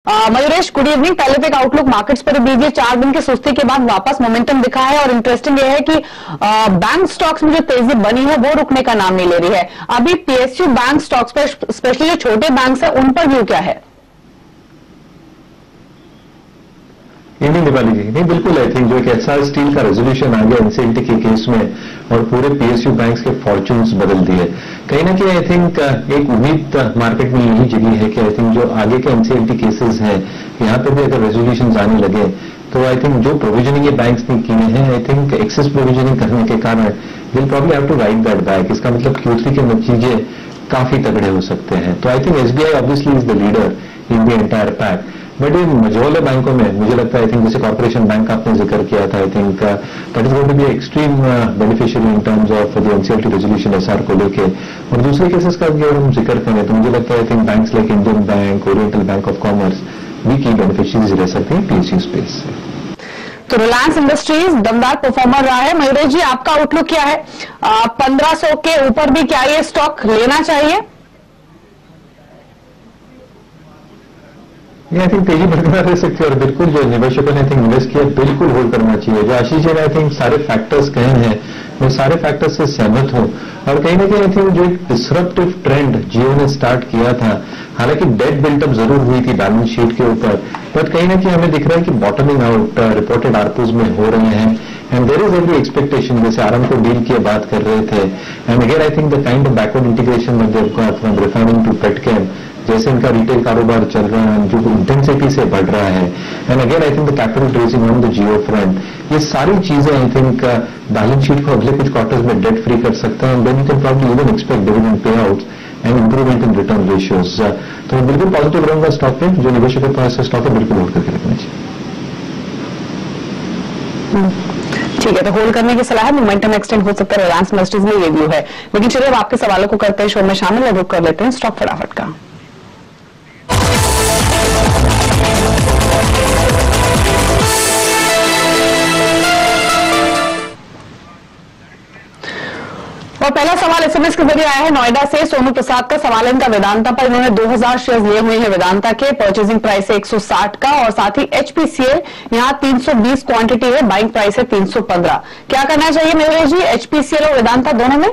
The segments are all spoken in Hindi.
Mayuresh, good evening. पहले तो एक आउटलुक मार्केट्स पर दीजिए। 4 दिन की सुस्ती के बाद वापस मोमेंटम दिखा है और इंटरेस्टिंग यह है कि बैंक स्टॉक्स में जो तेजी बनी है वो रुकने का नाम नहीं ले रही है। अभी पीएसयू बैंक स्टॉक्स पर, स्पेशली जो छोटे बैंक है, उन पर व्यू क्या है? नहीं दिवाली जी, नहीं बिल्कुल। आई थिंक जो एक एसआर स्टील का रेजोल्यूशन आ गया एनसीएलटी के केस में और पूरे पीएसयू बैंक्स के फॉर्च्यून्स बदल दिए, कहीं ना कहीं आई थिंक एक उम्मीद मार्केट में यही जगी है कि आई थिंक जो आगे के एनसीएलटी केसेस हैं यहाँ पे भी अगर रेजोल्यूशन आने लगे तो आई थिंक जो प्रोविजनिंग ये बैंक्स ने किए हैं, आई थिंक एक्सेस प्रोविजनिंग करने के कारण will probably have to write that back. इसका मतलब Q3 के नतीजे काफी तगड़े हो सकते हैं। तो I think SBI obviously is the leader in the entire pack, but in मझोले बैंकों में मुझे लगता है आई थिंक जैसे कॉर्पोरेशन बैंक का आपने जिक्र किया था, I think that is going to be extreme beneficiary in terms of the NCLT resolution Essar को लेके। और दूसरे केसेस का भी अगर हम जिक्र करें तो मुझे लगता है I think banks like Indian bank, oriental bank of commerce भी की बेनिफिशियरीज रह सकते हैं पीएसयू स्पेस से। तो रिलायंस इंडस्ट्रीज दमदार परफॉर्मर रहा है। मयूरेश जी, आपका आउटलुक क्या है? 1500 के ऊपर भी क्या ये स्टॉक लेना चाहिए? आई थिंक तेजी बरकरार रह सकती है और बिल्कुल जो निवेशकों ने आई थिंक इन्वेस्ट किया बिल्कुल होल्ड करना चाहिए। जो आशीष जी ने आई थिंक सारे फैक्टर्स कहे हैं, मैं सारे फैक्टर्स से सहमत हूं। और कहीं ना कहीं आई थिंक जो एक डिसरप्टिव ट्रेंड जियो ने स्टार्ट किया था, हालांकि डेट बिल्टअप जरूर हुई थी बैलेंस शीट के ऊपर, बट कहीं ना कहीं हमें दिख रहा है कि बॉटमिंग आउट रिपोर्टेड आरपूज में हो रहे हैं and there is every expectation. जैसे आरामको डील की बात कर रहे थे and again I think the kind of backward integration from refining to petchem, जैसे इनका रिटेल कारोबार चल रहा है जो इंटेंसिटी से बढ़ रहा है and again I think the capital raising on the Jio front, ये सारी चीजें आई थिंक बैलेंस शीट को अगले कुछ क्वार्टर्स में डेट फ्री कर सकते हैं and then you can probably even expect dividend payouts and improvement in return ratios. तो मैं बिल्कुल पॉजिटिव रहूंगा स्टॉक पे। जो निवेशकों के पास स्टॉक है बिल्कुल होल्ड करके रखना चाहिए। ठीक है, तो होल्ड करने की सलाह है। मोमेंटम एक्सटेंड हो सकता है, रिलायंस इंडस्ट्रीज में ये व्यू है। लेकिन चलिए अब आपके सवालों को करते हैं शो में शामिल और रुक कर लेते हैं स्टॉक फटाफट का। और पहला सवाल एसएमएस के जरिए आया है नोएडा से। सोनू प्रसाद का सवाल है इनका वेदांता पर। इन्होंने 2000 शेयर लिए हुए हैं वेदांता के। परचेजिंग प्राइस है 160 का और साथ ही HPCL यहाँ 320 क्वांटिटी है, बाइंग प्राइस है 315। क्या करना चाहिए मयूरेश जी, HPCL और वेदांता दोनों में?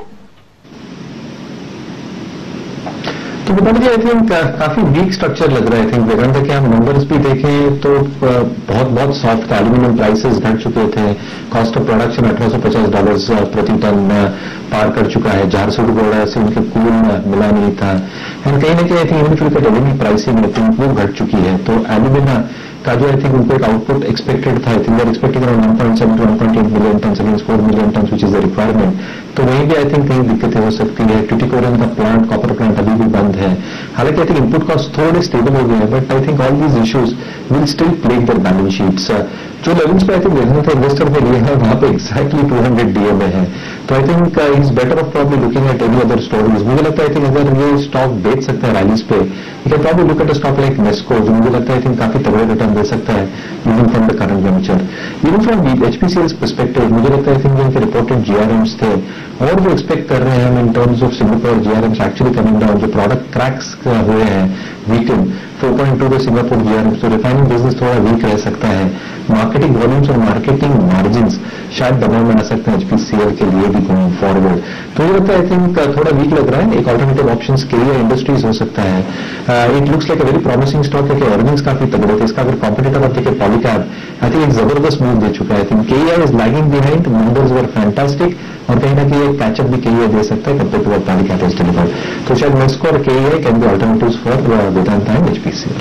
तो वेदांता जी आई थिंक काफी वीक स्ट्रक्चर लग रहा है। आई थिंक वेदांता के हम नंबर्स भी देखें तो बहुत सॉफ्ट था। एल्यूमिनियम प्राइसेस घट चुके थे, कॉस्ट ऑफ प्रोडक्शन $1850 प्रति टन पार कर चुका है। झारसुगुड़ा से उनके कूल मिला नहीं था एंड कहीं ना कहीं आई थिंक यूनिफिकेट एल्यूमिनियम प्राइसिंग आई थिंक वो घट चुकी है। तो एल्यूमिना का जो आई थिंक उनको एक आउटपुट एक्सपेक्टेड था, I think there expecting around 1.7 to 1.8 million ton against 4 million ton which is the requirement. तो वहीं भी आई थिंक कहीं दिक्कतें हो सकती है। ट्यूटिकोरिन का प्लांट, कॉपर प्लांट अभी भी बंद है। हालांकि आई थिंक इनपुट कॉस्ट थोड़े स्टेबल हो गए हैं, but I think all these issues will still plague their balance sheets. जो लेवल्स पे आई थिंक वेदांता इन्वेस्टर पे लिए हैं वहां पे एक्जैक्टली 200 डीएमए है। तो I think is better off probably looking at any other stories. मुझे लगता है आई थिंक अगर ये स्टॉक बेच सकता है रैलीज पे, you can probably look at a stock like Nesco, जो मुझे लगता है आई थिंक काफी तगड़े रिटर्न दे सकता है even from the current venture. Even from HPCL's perspective मुझे लगता है आई थिंक इनके रिपोर्टेड GRMs थे और जो एक्सपेक्ट कर रहे हैं हम in terms of Singapore GRMs actually coming down, जो प्रोडक्ट क्रैक्स हुए हैं वीकन 4.2 पे सिंगापुर GRMs, तो रिफाइनिंग बिजनेस थोड़ा वीक रह सकता है। मार्केटिंग वॉल्यूम्स और मार्केटिंग मार्जिन्स शायद दबाव में आ सकते हैं HPCL के लिए भी गोइंग फॉरवर्ड। तो मुझे लगता है आई थिंक थोड़ा वीक लग रहा है। एक ऑल्टरनेटिव ऑप्शंस के लिए इंडस्ट्रीज हो सकता है। It looks like a very promising stock है कि अर्निंग्स काफी तगड़े थे। इसका अगर कॉम्पिटिटर आप देखिए पॉलीकैब, आई थिंक एक जबरदस्त मूव दे चुका है। I think KEI is lagging behind, numbers were fantastic और कहीं ना कहीं एक कैचअप भी KEI दे सकता है compare to what Polycab has delivered. तो शायद नेस्को और KEI can be alternatives for Vedanta and HPCL।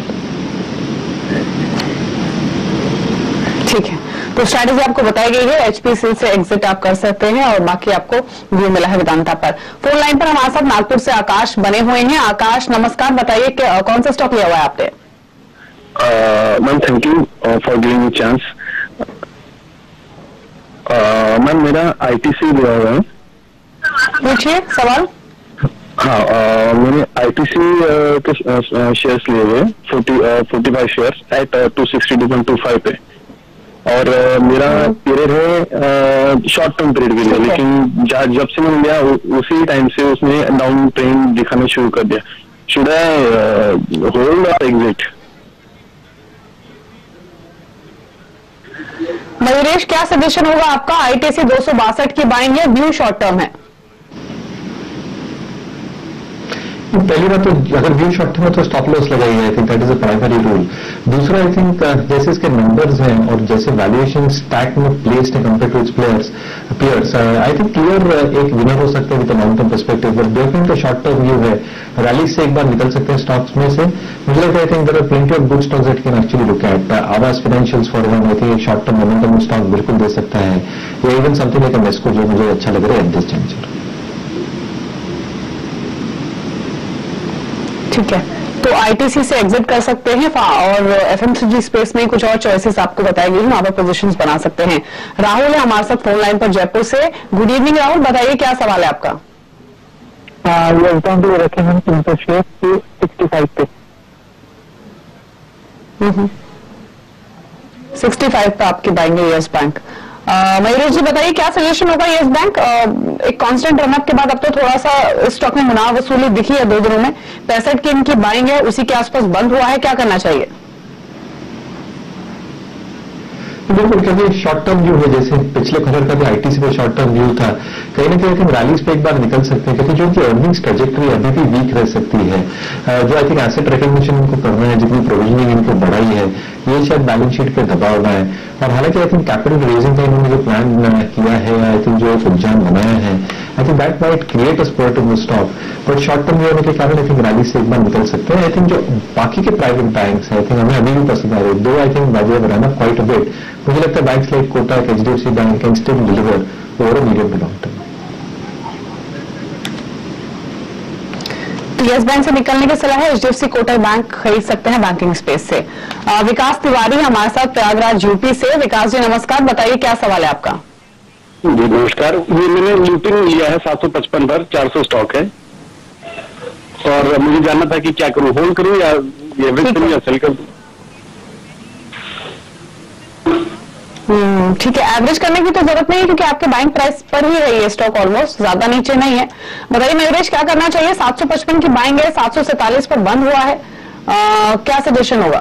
ठीक है, तो स्ट्रैटेजी आपको बताई गई है। HPCL से एग्जिट आप कर सकते हैं और बाकी आपको व्यू मिला है वेदांता पर। फोन लाइन पर हमारे साथ नागपुर से आकाश बने हुए हैं। आकाश नमस्कार, बताइए कि कौन सा स्टॉक लिया हुआ है आपने? Ma'am thank you for giving me chance. Ma'am मेरा ITC लिया हुआ है। पूछिए सवाल। हाँ, मैंने ITC के शेयर्स लिए हुए 45 शेयर्स एट 262.25 पे और मेरा पीरियड है शॉर्ट टर्म पीरियड के लिए, लेकिन जब से मैंने लिया उसी टाइम से उसने डाउन ट्रेंड दिखाना शुरू कर दिया। शुड आई होल्ड और एग्जिट? मयूरेश, क्या सजेशन होगा आपका? आईटीसी 262 की बाइंग है, व्यू शॉर्ट टर्म है। पहली बात तो अगर व्यू शॉर्ट टर्म है तो स्टॉप लॉस लगाइए, I think that is a primary rule. दूसरा, आई थिंक जैसे इसके नंबर्स हैं और जैसे वैल्यूएशन स्टैक में प्लेस्ड है compare to its peers, I think clear एक विनर हो सकते हैं with long term perspective, but definitely का शॉर्ट टर्म व्यू है, रैली से एक बार निकल सकते हैं स्टॉक्स में से। मुझे लगता है I think there are plenty of good stocks that can actually look at. Aavas financials for one, I think एक शॉर्ट टर्म मोमेंटम स्टॉक बिल्कुल दे सकता है, या इवन समथिंग लाइक नेस्को जो मुझे अच्छा लग रहा है एट दिस जंक्चर। ठीक है, तो आईटीसी से एग्जिट कर सकते हैं और एफएमसीजी स्पेस में कुछ और चॉइसेस आपको बताई गई, वहां पर पोजीशंस बना सकते हैं। राहुल है हमारे साथ फोन लाइन पर जयपुर से। गुड इवनिंग राहुल, बताइए क्या सवाल है आपका? रखे हम 300 शेयर 65 पे। 65 पे आपकी buying yes bank. Mayuresh ji बताइए क्या सजेशन होगा? यस बैंक एक कांस्टेंट रनअप के बाद अब तो थोड़ा सा स्टॉक में मुनाफा वसूली दिखी है 2 दिनों में, 65 की इनकी बाइंग है, उसी के आसपास बंद हुआ है, क्या करना चाहिए? बिल्कुल, क्योंकि शॉर्ट टर्म व्यू है, जैसे पिछले क्वार्टर का भी आईटीसी पे शॉर्ट टर्म व्यू था, कहीं ना कहीं रैलीज पे एक बार निकल सकते हैं, क्योंकि जो उनकी अर्निंग्स ट्रेजेक्टरी अभी भी वीक रह सकती है। जो आई थिंक एसेट रिकग्निशन इनको करना है, जितनी प्रोविजनिंग इनको बढ़ाई है, ये शायद बैलेंस शीट पे दबाव है। और हालांकि आई थिंक कैपिटल रेजिंग का इन्होंने जो प्लान किया है, आई थिंक जो एक उद्यान बनाया है, I think that might create a spurt in the stock, but short term view होने के कारण आई थिंक रैली से एक बार निकल सकते हैं। आई थिंक जो बाकी के प्राइवेट बैंक्स आई थिंक हमें अभी भी पसंद आ रहे हैं, दो I think they run up quite a bit. मुझे लगता है banks like Kotak, HDFC bank can still deliver over a medium to long term. Yes bank से निकलने की सलाह है, एचडीएफसी कोटक बैंक खरीद सकते हैं बैंकिंग स्पेस से। विकास तिवारी हमारे साथ प्रयागराज यूपी से। विकास जी नमस्कार, बताइए क्या सवाल है आपका? जी नमस्कार, ये मैंने लुपिन लिया है 755 पर, 400 स्टॉक है, और मुझे जानना था कि क्या करूं, होल्ड करूं या एवरेज करूं या सेल करूं? ठीक है, एवरेज करने की तो जरूरत नहीं है क्योंकि आपके बैंक प्राइस पर ही रही है स्टॉक, ऑलमोस्ट ज्यादा नीचे नहीं है। बताइए मयूरेश क्या करना चाहिए? 755 की बाइंग है, 747 पर बंद हुआ है, क्या सजेशन होगा?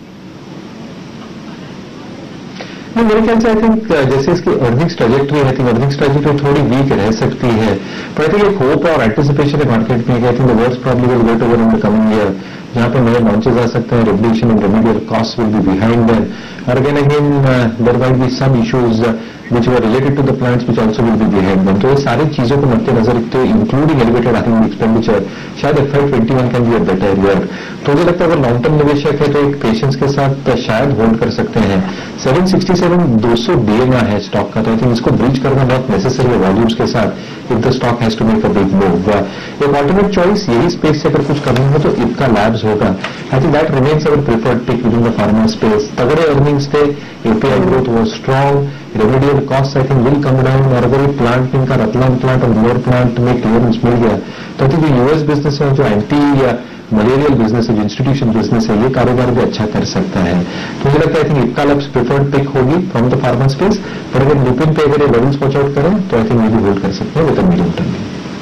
मेरे ख्याल से आई थिंक जैसे इसकी अर्निंग्स ट्रेजेक्टरी है, आई थिंक अर्निंग्स ट्रेजेक्टरी थोड़ी वीक रह सकती है, पर आई थिंक एक होप और एंटिसिपेशन है मार्केट में, I think the worst problem will get over in the coming year, जहां पर नए लॉन्चेस आ सकते हैं, regulation and remedial cost will be behind them, और again there might be some issues which were related to the plants which also will be behind them. तो ये सारी चीजों को मद्देनजर रखते हुए इंक्लूडिंग एलिवेटेड आर्थिंग एक्सपेंडिचर, शायद FY21 can be a better year. तो मुझे लगता है अगर लॉन्ग टर्म निवेशक है तो एक पेशेंस के साथ शायद होल्ड कर सकते हैं। 767 200 DMA है स्टॉक का, तो आई थिंक इसको ब्रीच करना बहुत नेसेसरी है वॉल्यूम्स के साथ if the stock has to make a big move. एक ऑल्टरनेट चॉइस यही स्पेस से अगर कुछ करना हो तो इनका लैब्स होगा, I think that remains our preferred pick within the pharma space. तगड़े अर्निंग्स थे, API growth was strong, remedial cost I think will come down, और अगर एक प्लांट इनका रतलाम प्लांट और लोअर प्लांट में क्लियरेंस मिल गया तो आई थिंक जो यूएस बिजनेस है, जो एंटी या मलेरियल बिजनेस है, जो इंस्टीट्यूशन बिजनेस है, ये कारोबार भी अच्छा कर सकता है। तो मुझे लगता है I think Ipca labs preferred pick होगी फ्रॉम द फार्मा स्पेस, पर अगर लुपिन पे अगर ये लेवल्स वॉच आउट करें तो आई थिंक ये भी होल्ड कर सकते हैं विद द मीडियम टर्म।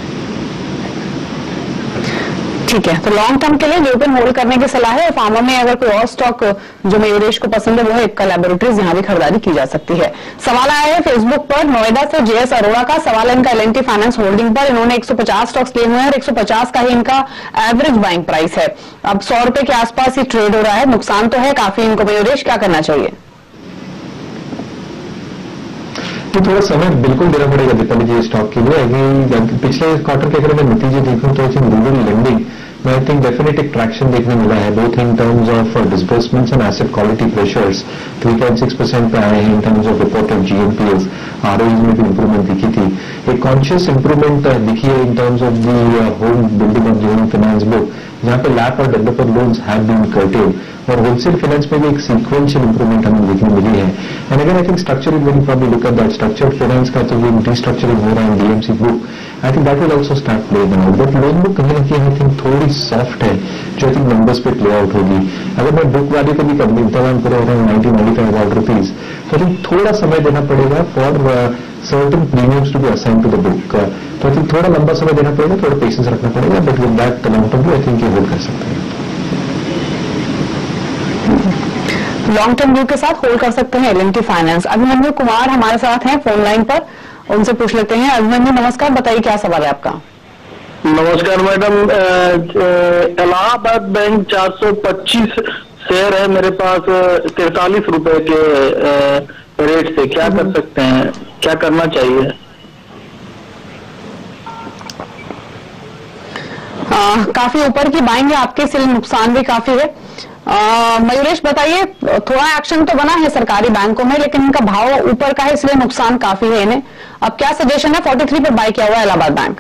ठीक है, तो लॉन्ग टर्म के लिए लुपिन होल्ड करने की सलाह है। फार्मा में अगर कोई और स्टॉक जो मयूरेश को पसंद है वो है इक्का लैबोरेटरीज, यहाँ भी खरीदारी की जा सकती है। सवाल आया है फेसबुक पर नोएडा से जेएस अरोड़ा का। सवाल है इनका L&T फाइनेंस होल्डिंग पर, इन्होंने 150 स्टॉक्स लिए हुए हैं और 150 का ही इनका एवरेज बाइंग प्राइस है। अब 100 रुपए के आसपास ही ट्रेड हो रहा है, नुकसान तो है काफी इनको। मयूरेश क्या करना चाहिए? तो थोड़ा समय बिल्कुल देना पड़ेगा दीपाली जी स्टॉक के लिए। अभी पिछले क्वार्टर के अगर मैं नतीजे देखूं तो रूरल लेंडिंग में आई थिंक डेफिनेट एक ट्रैक्शन देखने मिला है, both in terms of disbursements and asset quality pressures. 3.6% पे आए हैं in terms of reported GNPAs, ROEs में भी इंप्रूवमेंट दिखी थी। एक कॉन्शियस इंप्रूवमेंट दिखी है in terms of the home building of the home finance book, जहां पे लैप और developer loans have been curtailed, और होलसेल फाइनेंस में भी एक सीक्वेंशियल इंप्रूवमेंट हमें देखने मिली है। And again I think structure is very probably look at that structured finance का तो रिस्ट्रक्चरिंग हो रहा है DMC book, I think that will also start playing out. But loan book कहीं ना कहीं आई थिंक थोड़ी सॉफ्ट है, जो आई थिंक नंबर्स पे प्ले आउट होगी। अगर मैं बुक वैल्यू को भी इंतजाम करूँ अराउंड 90-95 रुपीज, तो आई थिंक थोड़ा समय देना पड़ेगा for certain premiums to be assign to the book. तो आई थिंक थोड़ा लंबा समय देना पड़ेगा, थोड़ा पेशेंस रखना पड़ेगा, but with that long term I think ये होल्ड कर सकते हैं। लॉन्ग टर्म व्यू के साथ होल्ड कर सकते हैं L&T फाइनेंस। अभिमन्यु कुमार हमारे साथ हैं फोन लाइन पर, उनसे पूछ लेते हैं। अभिमन्यु नमस्कार, बताइए क्या सवाल है आपका। नमस्कार मैडम, इलाहाबाद बैंक 425 शेयर है मेरे पास 43 रुपए के रेट से, क्या कर सकते हैं, क्या करना चाहिए? काफी ऊपर की बाइंग है आपके, इसलिए नुकसान भी काफी है। मयूरेश बताइए, थोड़ा एक्शन तो बना है सरकारी बैंकों में, लेकिन इनका भाव ऊपर का है, इसलिए नुकसान काफी है इन्हें। अब क्या सजेशन है? 43 पे बाय किया हुआ है इलाहाबाद बैंक।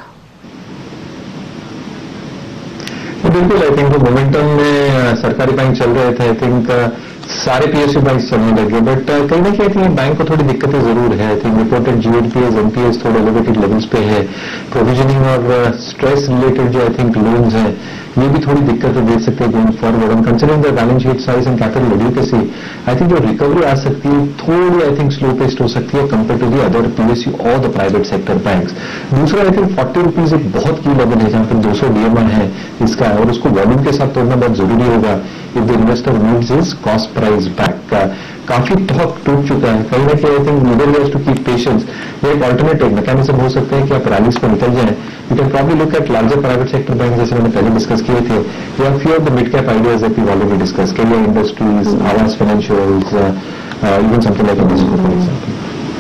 बिल्कुल, आई थिंक मोमेंटम में सरकारी बैंक चल रहे थे, आई थिंक सारे पीएसयू बैंक चलने लगे, बट कहीं ना कहीं बैंक को थोड़ी दिक्कतें जरूर है। I think reported GNPS NPS थोड़े एलिवेटेड लेवल्स पे है, प्रोविजनिंग और स्ट्रेस रिलेटेड जो आई थिंक लोन्स है ये भी थोड़ी दिक्कतें दे सकते हैं going forward. And considering the balance sheet size and capital adequacy, I think जो रिकवरी आ सकती है थोड़ी आई थिंक स्लो पेस्ड हो सकती है compare to the other PSU और द प्राइवेट सेक्टर बैंक्स। दूसरा, आई थिंक 40 रुपीज एक बहुत की लेवल है जहां पर 200 डीएमआर है इसका, और उसको वॉल्यूम के साथ तोड़ना बहुत जरूरी होगा if the investor needs is cost price back. काफी टॉक टूट चुका है, कहीं ना कहीं I think leader has to keep patience. ये एक ऑल्टरनेटिव मैकेनिज्म हो सकता है कि आप रैलीज पर निकल जाएं। You can probably look at larger private sector bank, जैसे मैंने पहले डिस्कस किए थे, या few of the mid cap ideas that we already discuss, carrier industries, Aavas financials, even something like Nesco for example.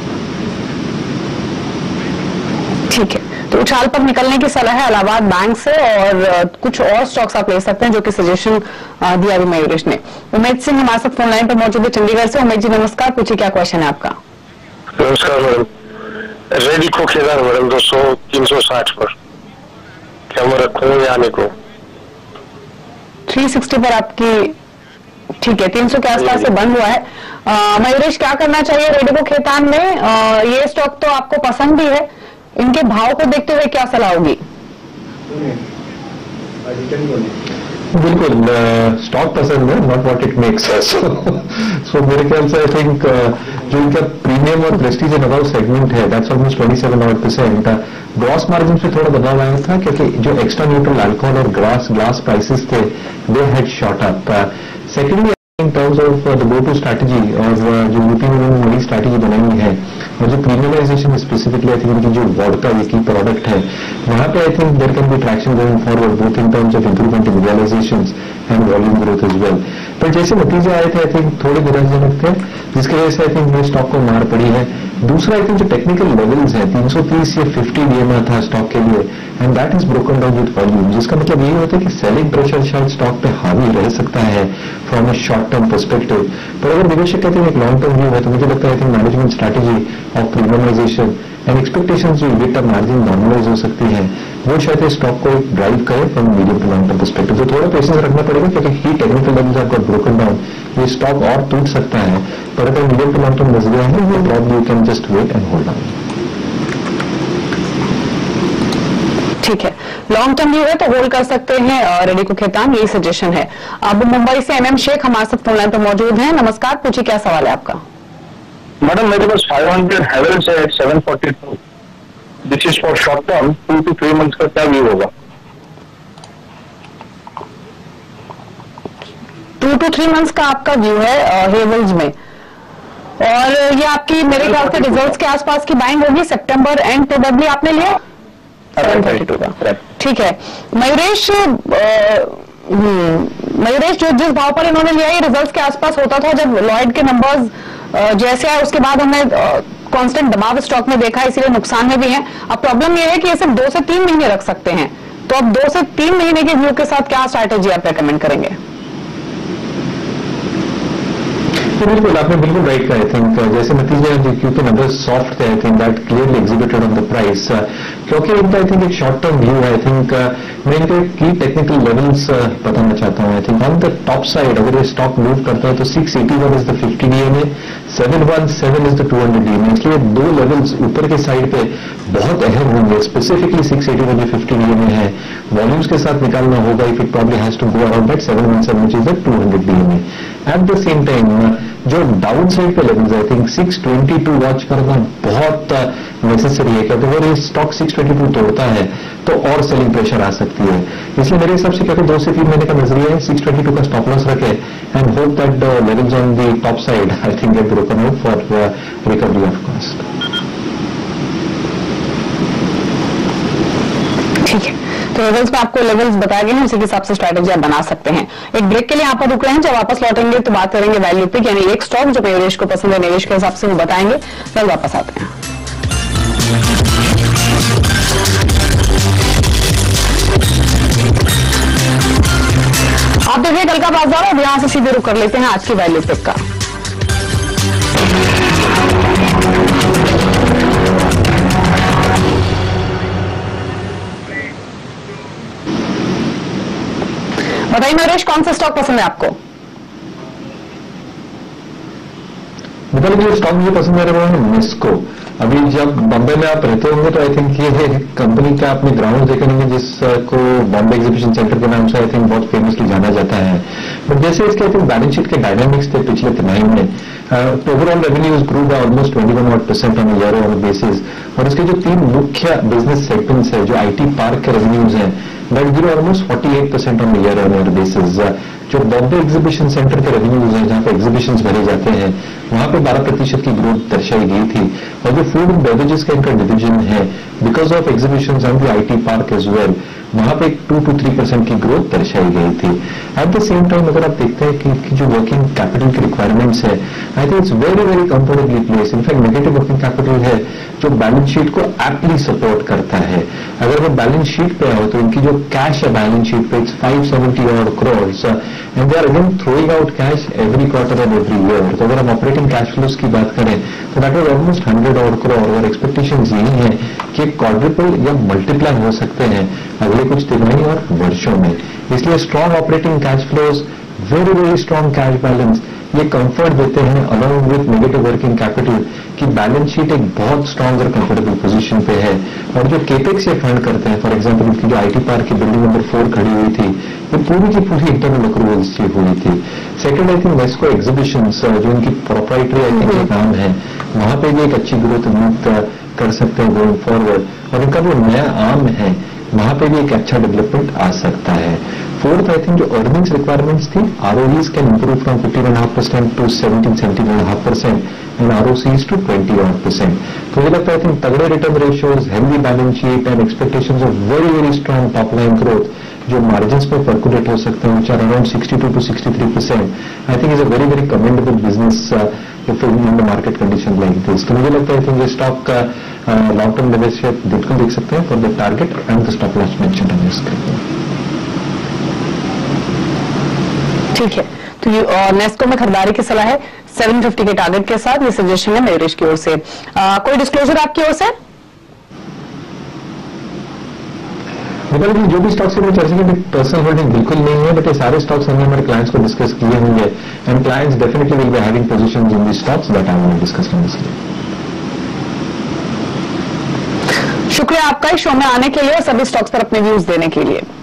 ठीक है, तो उछाल पर निकलने की सलाह है इलाहाबाद बैंक से, और कुछ और स्टॉक्स आप ले सकते हैं जो कि सजेशन दिया अभी मयूरेश ने। उमेद सिंह हमारे साथ फोन लाइन पर मौजूद है चंडीगढ़ से। उमेद जी नमस्कार, पूछिए क्या क्वेश्चन है आपका। नमस्कार मैडम, रेडिको खैतान मैडम 200-360 पर क्या मैं रखूँ या नहीं को? 360 पर आपकी, ठीक है, 300 के आसपास से बंद हुआ है। मयूरेश क्या करना चाहिए रेडिको खैतान में? ये स्टॉक तो आपको पसंद भी है, इनके भाव को देखते हुए क्या सलाह होगी? बिल्कुल, स्टॉक पसंद है, not what it makes us. So मेरे ख्याल से आई थिंक जो इनका प्रीमियम और प्रेस्टीज एंड अबव सेगमेंट है दैट्स ऑलमोस्ट 27%। ग्रॉस मार्जिन पे थोड़ा दबाव आया था क्योंकि जो एक्स्ट्रा न्यूट्रल अल्कोहल और ग्लास प्राइसेस थे they had shot up. Secondly in terms of the go to strategy और जो लुपिन उन्होंने नई स्ट्रैटेजी बनाई है और जो प्रीमियमाइजेशन स्पेसिफिकली आई थिंक उनकी जो वोडका ये की प्रोडक्ट है वहां पे I think there can be traction going forward both in terms of improvement in realisations and volume growth as well. पर जैसे नतीजे आए थे आई थिंक थोड़े निराशाजनक थे, जिसकी वजह से आई थिंक ये स्टॉक को मार पड़ी है। दूसरा आई थिंक जो टेक्निकल लेवल्स है 330 या 50 डीएमआर था स्टॉक के लिए, and that is broken down with volume, जिसका मतलब ये होता है कि सेलिंग प्रेशर शायद स्टॉक पे हावी रह सकता है from a short term perspective. पर अगर निवेशक कहते हैं एक लॉन्ग टर्म व्यू है तो मुझे लगता है management strategy of premiumisation and expectations जो इबिटा मार्जिन नॉर्मलाइज हो सकती है वो शायद स्टॉक को ड्राइव करे from medium to long term perspective. तो थोड़ा पेशेंस रखना पड़ेगा क्योंकि ही technical levels are got broken down, ये स्टॉक और टूट सकता है। पर अगर मीडियम टू लॉन्ग टर्म बच गया है वो probably you can just wait and hold on. ठीक है, लॉन्ग टर्म व्यू है तो होल्ड कर सकते हैं रेडिको खैतान, यही सजेशन है। अब मुंबई से एमएम शेख हमारे साथ फोन लाइन पर मौजूद हैं। नमस्कार, पूछिए क्या सवाल है आपका। मैडम मेरे पास 500 हैवेल्स है 742, this is for short term, 2 to 3 months का क्या व्यू होगा? 2 to 3 मंथ्स का आपका व्यू है हेवल्स में, और ये आपकी मेरे ख्याल से रिजल्ट्स के आसपास की बाइंग होगी, सितंबर एंड प्रोबेबली आपने लिया 732 का। ठीक है मयूरेश, मयूरेश जो जिस भाव पर इन्होंने लिया ये रिजल्ट्स के आसपास होता था जब लॉयड के नंबर्स जैसे आए, उसके बाद हमने कांस्टेंट दबाव स्टॉक में देखा, इसीलिए नुकसान में भी है। अब प्रॉब्लम ये है कि ये सिर्फ 2 से 3 महीने रख सकते हैं, तो अब 2 से 3 महीने के व्यू के साथ क्या स्ट्रैटेजी आप रेकमेंड करेंगे? बिल्कुल, आपने बिल्कुल राइट कहा। आई थिंक जैसे नतीजे क्योंकि नंबर सॉफ्ट थे I think that clearly exhibited on the price, क्योंकि इनका आई थिंक एक शॉर्ट टर्म व्यू है। आई थिंक मैं इनके की टेक्निकल लेवल्स बताना चाहता हूँ। I think on the top side अगर ये स्टॉक मूव करता है तो 681 is the 50 DMA, 717 is the 200 DMA, इसलिए 2 लेवल्स ऊपर के साइड पे बहुत अहम होंगे। स्पेसिफिकली 681 जो 50 डीएमए है वॉल्यूम्स के साथ निकालना होगा, if it probably has to go around that 717 which is the 200 DMA. At the same time जो डाउन साइड पे लेवल्स आई थिंक 622 वॉच करना बहुत नेसेसरी है, क्योंकि अगर ये स्टॉक 622 तोड़ता है तो और सेलिंग प्रेशर आ सकती है। इसलिए मेरे हिसाब से क्योंकि 2 से 3 महीने का नजरिया है, 622 का स्टॉप लॉस रखे and hope that the levels on the top side I think get broken out for recovery of cost. ठीक है, तो लेवल्स में आपको लेवल्स बताए गए हैं, उसी के हिसाब से स्ट्रैटेजी आप बना सकते हैं। एक ब्रेक के लिए यहाँ पर रुक रहे हैं, जब वापस लौटेंगे तो बात करेंगे वैल्यू पिक, यानी एक स्टॉक जो मयूरेश को पसंद है निवेश के हिसाब से वो बताएंगे। कल वापस आते हैं। आप देखिए कल का बाजार, अब यहां से सीधे रुक कर लेते हैं आज की वैल्यू पिक का। बताइए मयूरेश, कौन सा स्टॉक पसंद है आपको? मतलब जो स्टॉक मुझे पसंद है वो है नेस्को। अभी जब बॉम्बे में आप रहते होंगे तो आई थिंक ये कंपनी का आपने ग्राउंड देखे होंगे जिसको बॉम्बे एग्जीबिशन सेंटर के नाम से आई थिंक बहुत फेमसली जाना जाता है। बट जैसे इसके आई थिंक बैलेंस शीट के डायनामिक्स थे पिछले तिमाही में, overall revenues grew by almost 21% on year on basis, और इसके जो 3 मुख्य बिजनेस सेगमेंट्स है, जो आईटी पार्क के रेवेन्यूज हैं, that grew almost 48% on year basis. जो बॉम्बे एग्जीबिशन सेंटर के रेवेन्यूज हैं, जहां पे एग्जीबिशंस भरे जाते हैं, वहां पे 12% की ग्रोथ दर्शाई गई थी। और जो फूड एंड बेवरेजेस का इनका डिवीजन है, because of exhibitions and the IT park as well, वहां पे 2 to 3% की ग्रोथ दर्शाई गई थी। एट द सेम टाइम अगर आप देखते हैं कि जो वर्किंग कैपिटल की रिक्वायरमेंट्स है, I think it's very very comfortably place. In fact negative working capital है जो बैलेंस शीट को एप्टली सपोर्ट करता है। अगर वो बैलेंस शीट पे आओ तो इनकी जो कैश है बैलेंस शीट पे it's 570 crores and they are again throwing out cash every quarter and every year. तो अगर हम ऑपरेटिंग कैश फ्लोज की बात करें तो दैट इज ऑलमोस्ट 100 crore, और एक्सपेक्टेशन यही है कि क्वाड्रिपल या मल्टीप्लाई हो सकते हैं अगले कुछ तिमाही और वर्षों में। इसलिए strong operating cash flows, very very strong cash balance, ये कंफर्ट देते हैं along with negative working capital की बैलेंस शीट एक बहुत स्ट्रॉन्ग और कंफर्टेबल पोजीशन पे है। और जो केपेक्स ये फंड करते हैं, फॉर एग्जांपल इनकी जो आईटी पार्क की बिल्डिंग नंबर 4 खड़ी हुई थी, ये पूरी की पूरी इंटरनल अक्रूवल्स से हुई थी। Second I think Nesco exhibitions जो इनकी प्रोप्राइटरी आई थिंक काम है, वहां पे भी एक अच्छी ग्रोथ उम्मीद कर सकते हैं गोइंग फॉरवर्ड। और इनका जो नया आर्म है वहां पे भी एक अच्छा डेवलपमेंट आ सकता है। फोर्थ आई थिंक जो अर्निंग्स रिक्वायरमेंट्स थी, ROEs can improve from 15.5% to 17.5% and ROCs to 20%. तो मुझे लगता है आई थिंक तगड़े return ratios, healthy balance sheet and expectations of very very strong top line growth जो मार्जिन्स पे परकुलेट हो सकते हैं, which are around 62 to 63%, I think is a very very commendable business if in the market condition like this. तो मुझे लगता है I think ये स्टॉक का लॉन्ग टर्म लेवल से बिल्कुल देख सकते हैं for the target and the stop loss mention on this. ठीक है, तो नेस्को में खरीदारी की सलाह है 750 के टारगेट के साथ, ये सजेशन है मयूरेश की ओर से। कोई डिस्क्लोजर आपकी ओर से? मतलब जो भी स्टॉक्स में चर्चा की पर्सनल होल्डिंग बिल्कुल नहीं है, बट ये सारे स्टॉक्स हमने हमारे क्लाइंट्स को डिस्कस किए होंगे and clients definitely will be having positions in the stocks that I want to discuss in this. शुक्रिया आपका इस शो में आने के लिए और सभी स्टॉक्स पर अपने व्यूज देने के लिए।